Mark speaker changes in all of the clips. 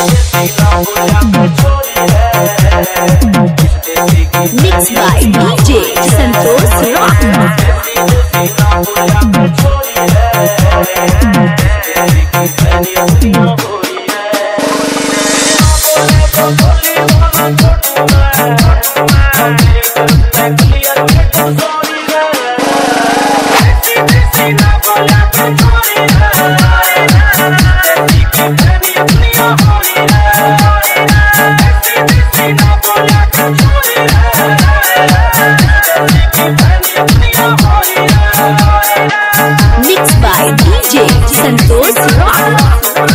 Speaker 1: Mixed by DJ Santosh Rock. Mixed by DJ Santosh Rock.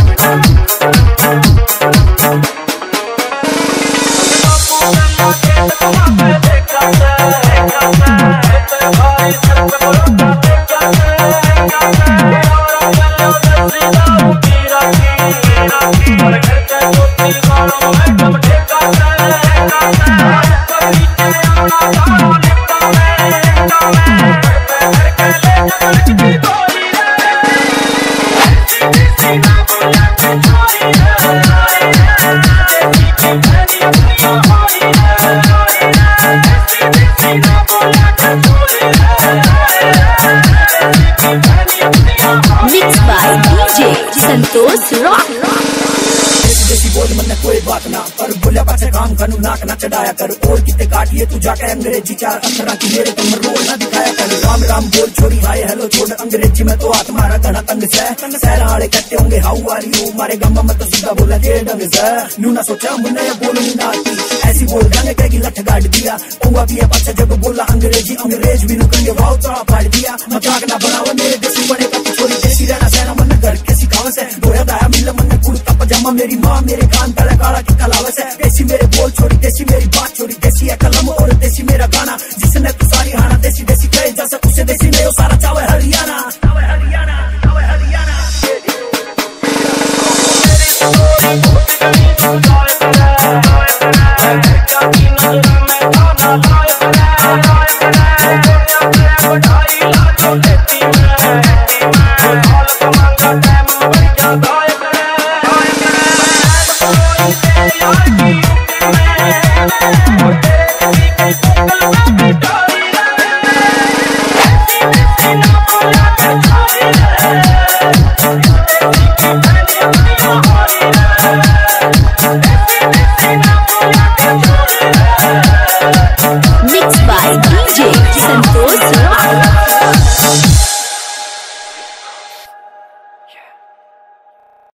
Speaker 1: Mixed by DJ Santosh Rock.
Speaker 2: बोल मन कोई बात ना पर बोलिया पाछे काम करू नाक ना चढ़ाया कर और कितने काटिए तू जाके अंग्रेजी चार अक्षरा की मेरे तुम रोल ना दिखाया कर राम राम बोल छोड़ी हाय हेलो छोड़ अंग्रेजी में तो हाथ मारा घना तंग से वाले कहते होंगे हाउ आर यू मारे गम्मा में तो सीधा बोला के ढंग से न्यू ना सोचा मुन्ना ये बोलूं ना आती ऐसी बोल जाने कहेगी लठ गाड़ दिया हुआ भी है पाछे जब बोला अंग्रेजी अंग्रेज भी रुकेंगे वाव तो फाड़ दिया मजाक ना बनाओ मेरे देसी बड़े का छोरी देसी रहना सहना मन घर के सिखावे से दोया दाया मिल मन कुर्ता पजामा मेरी माँ मेरे कान तले काला की कलावस है देसी मेरे बोल छोड़ी देसी मेरी बात छोड़ी देसी है कलम और देसी मेरा गाना जिसने तू सारी हाना देसी देसी कहे जैसे उसे देसी नहीं हो सारा चावे हरियाणा